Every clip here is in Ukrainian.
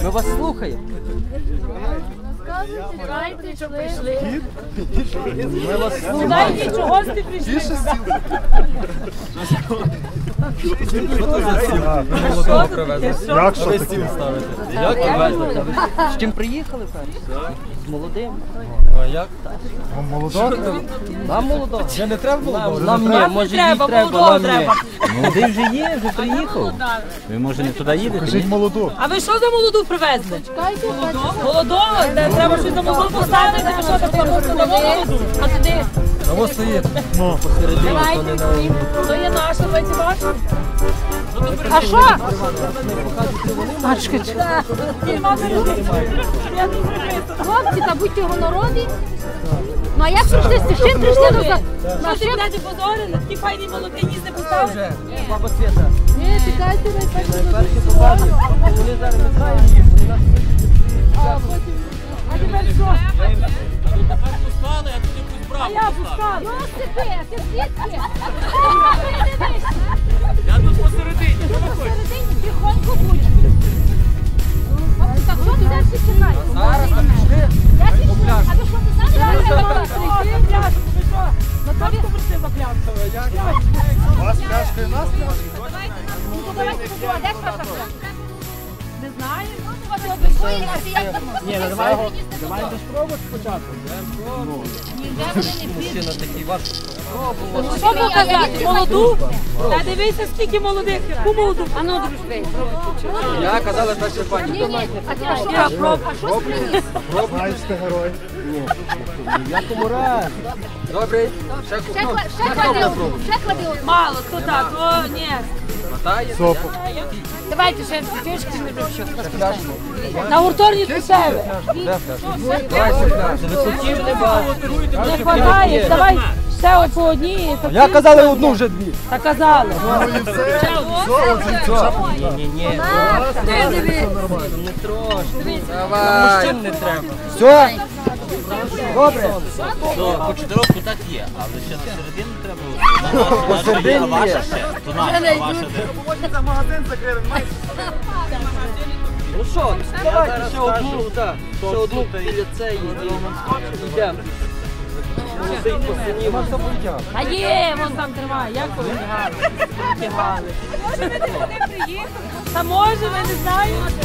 Ми вас слухаємо. Дайте, що прийшли. Ми вас слухаємо. Дайте, чого ти прийшли. Молодого привезли. Як що таке? Як привезли? З чим приїхали перші? З молодим. А як? Молодого? Нам молодого. Я не треба молодого? Нам ні, може їй треба, нам ні. Молодий вже є, вже приїхав. Ви може не туди їдете? Кажіть молоду. А ви що за молоду привезли? Молодого? Треба щось за молоду поставити, ви що таке на молоду? А туди? А ось стоїть. Ну. Посередині, то не на... То є наша, ви ці ваші? А що? Хлопці, та будьте гонорові. Ну а як прийшли? З чим прийшли до Що ти, блядь, позорили? Такі файні молоді їсти поставили? Вже, баба Свята. Ні, чекайте, найперше. Перші покажуть, вони зараз не знають їх, вони нас... А тепер що? Тепер пускали, а туди якусь А браву я поставили. пускала. Ну, степи, ти звідки? Я тут посередині, що ви хочете? Посередині тихонько будь. Так що ти далі чекаєш? Зараз там пішли. Я пішла. А ви що, ти знаєш? Я мала прийти, пляшку, ви що? На точку прийшли за пляшку. Вас пляшка і нас пляшка? Ну, то давайте подивимо, де ж ваша пляшка? Не знаю. Ні, давайте спробувати спочатку. Мужчина такий ваш. Що показати? Молоду? Та дивися, скільки молодих. Яку молоду? А ну, дружби. Я казала перша пані. А що приніс? Знаєш, ти герой. В якому разі? Добре, ще купно. Ще клади одну. Мало, то так, о, ні. Хватає? Сопу. Давайте ще фішки не вивчу. На гуртовні у себе. Давай сюди. Високів не багато. Не хватає, давай ще по одній. Я казали одну, вже дві. Та казали. Ні-ні-ні. Ти диви. Не трошки. Давай. Мужчин не треба. Все? Добре. По чотирьоху так є, але ще середину треба. Посередині Ваша є. ще, то наша, ваша де. Ну що, давайте ще одну, так. Ще одну біля цієї. Йдемо. Молодий посинів. А є, вон там тримає. Як ви вдягали? Може, ви не приїхали? Та може, ви не знаєте.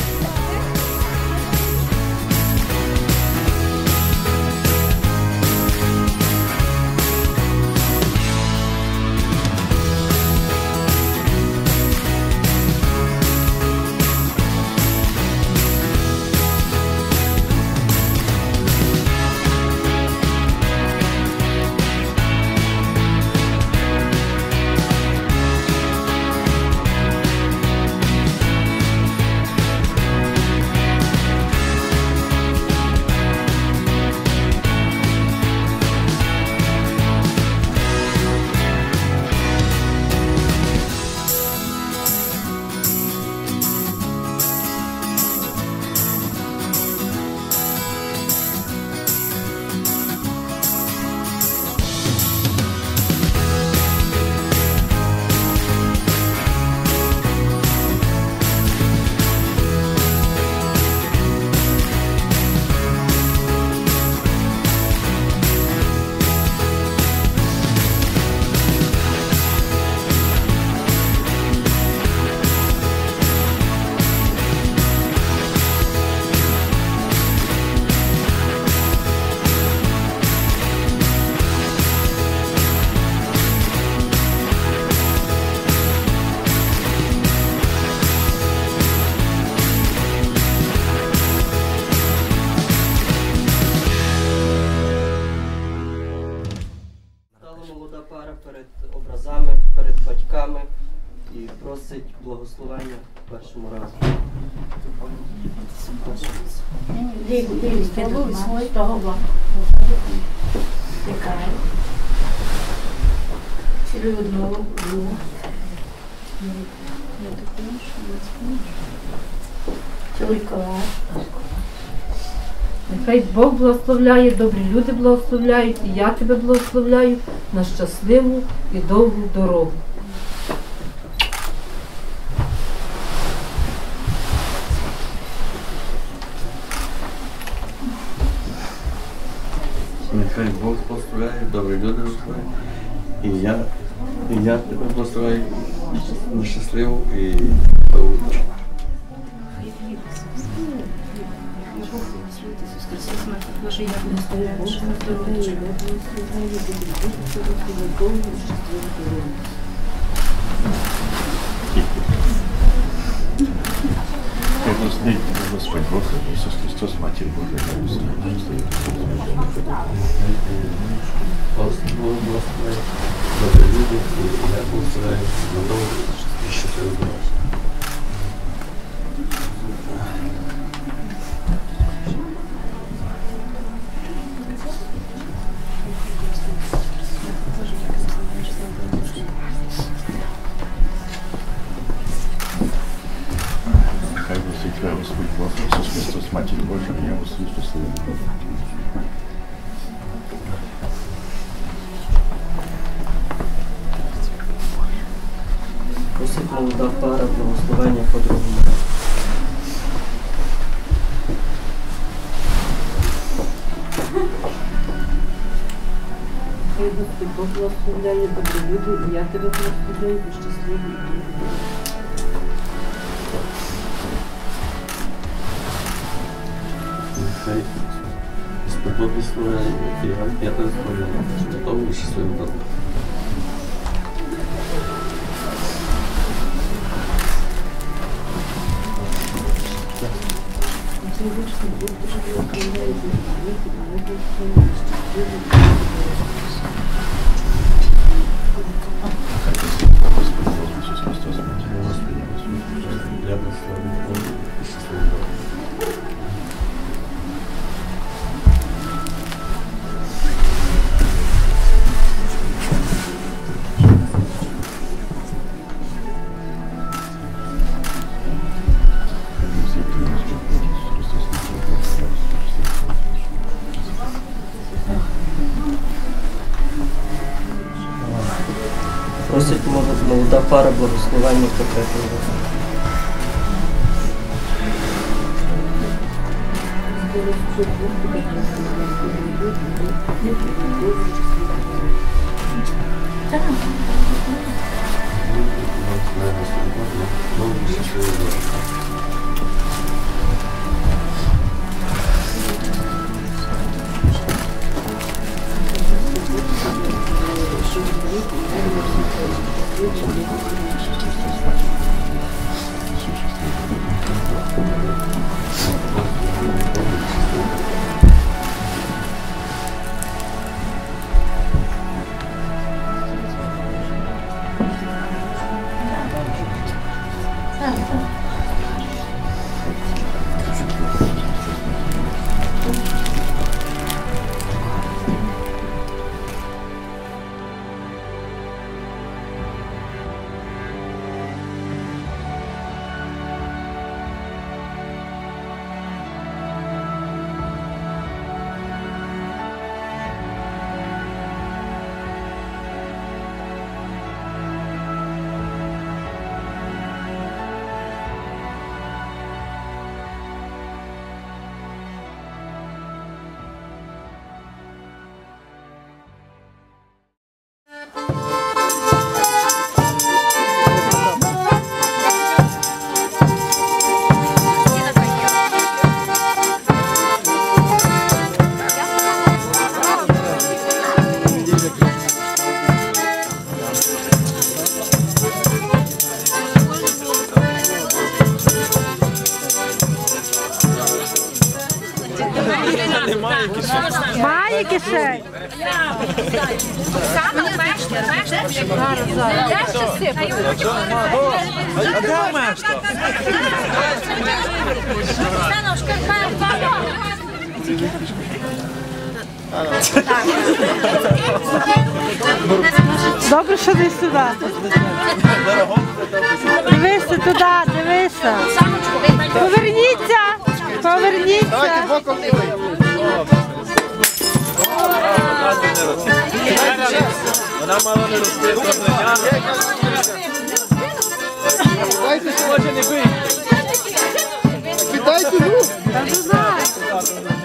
І просить благословення в першому разі. Нехай Бог благословляє, добрі люди благословляють, і я тебе благословляю на щасливу і довгу дорогу. Нехай Бог благословляє, добрі люди благословляють. І я тебе благословляю на щасливу і довгу. Благословен Господь Бог, Иисус Христос, Матерь Божия, Благословляю, добрі люди, і я благословляю на довгу і щасливу дорогу. Хай благословен Господь Бог, Иисус Христос, Матерь Божия, я вас счастливым. Просить молода пара благословення по-другому. Хай Господь Бог благословляє, добрі люди, і я тебе благословляю, і щасливі і добрі. Нехай Господь благословляє, і я тебе благословляю на довгу і щасливу дорогу. Господь Бог, Иисус Христос, Матерь Божия, я вас счастливым. Я благословляю довгу і щасливу дорогу. Просить молода пара благословення по третьому. Благословляю Господь Бог на довгу і щасливу дорогу. Має кишень. А де мешта? Добре, що не сюди. Дивися туди, дивися. Поверніться, поверніться. Давайте боком лівий. Вона мала не рости, Дайте сюди. Кидайте, ну. Та туди.